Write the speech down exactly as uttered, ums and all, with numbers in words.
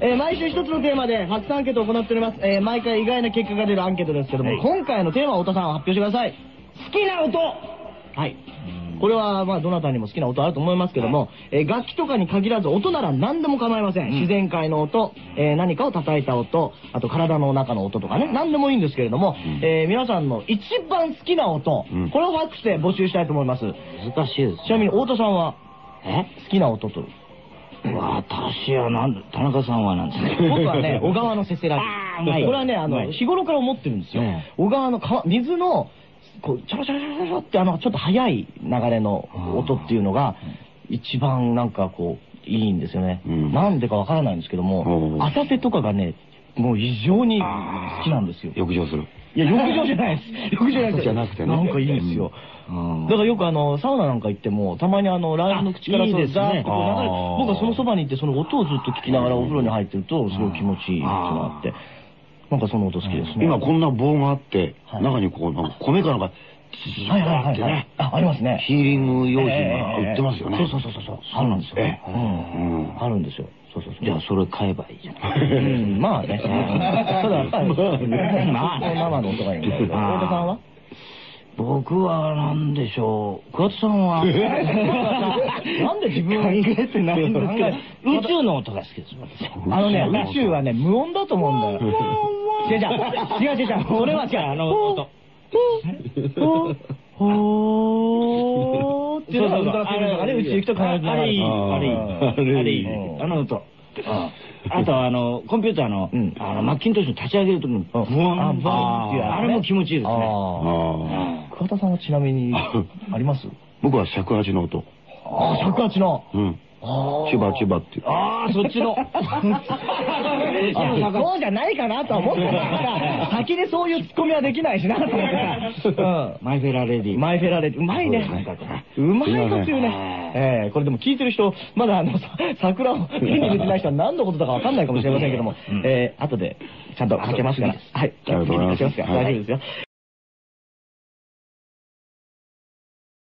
えー、毎週一つのテーマで初アンケートを行っております。えー、毎回意外な結果が出るアンケートですけども、はい、今回のテーマを太田さん発表してください。好きな音。はい。これは、まあ、どなたにも好きな音あると思いますけども、えー、楽器とかに限らず音なら何でも構いません。うん、自然界の音、えー、何かを叩いた音、あと体の中の音とかね、何でもいいんですけれども、うん、えー、皆さんの一番好きな音、うん、これをファックスで募集したいと思います。 難しいです、ね。 ちなみに太田さんは、 え好きな音と。 私はなんで、田中さんはなんですか。 僕はね、小川のせせらぎ。これはね、あの、日頃から思ってるんですよ。小川の川、水の、こう、チャラチャラチャラチャラって、あの、ちょっと速い流れの音っていうのが、一番なんかこう、いいんですよね。なんでかわからないんですけども、浅瀬とかがね、もう異常に好きなんですよ。 浴場する。 いや、浴場じゃないです。浴場じゃないです。 じゃなくてね。 なんかいいんですよ。だからよくあの、サウナなんか行っても、たまにあの、ライブの口からそう、ザーッとこう流れ、僕はそのそばに行ってその音をずっと聞きながらお風呂に入ってると、すごい気持ちいいっていうのがあって、なんかその音好きですね。 今こんな棒があって、中にこう、米かなんか、 はいはいはい。あ、ありますね。 ヒーリング用品が売ってますよね。 そうそうそうそう。あるんですよ。あるんですよ。そうそうそう。 じゃあそれ買えばいいじゃない。 うん、まあね。ただやっぱり、まあね、生の音がいいんだけど。太田さんは？ 僕はなんでしょう。桑田さんはなんで自分を考えてないんですか？ 宇宙の音が好きです。 あのね、宇宙はね、無音だと思うんだよ。違う違う違う違う。それは違う。あの音。ほーっていうのが歌ってるのがね、宇宙行くと必ずあれいい。あれいい。あれいい。あの音。あとあの、コンピューターの、あの、マッキントッシュ立ち上げるときに、ブワン、ブワンっていう、あれも気持ちいいですね。 桑田さんはちなみに、あります？ 僕は尺八の音。 ああ、尺八の。 うん。千葉千葉っていう。 ああ、そっちの。そうじゃないかなとは思ってたから、先でそういうツッコミはできないしなと思って。 マイフェラレディ。 マイフェラレディ。うまいね。うまいこと言うね。ええ、これでも聞いてる人、まだあの、桜を手に入れてない人は何のことだかわかんないかもしれませんけども、ええ、後でちゃんとかけますから。はい。 ありがとうございます。 大丈夫ですよ。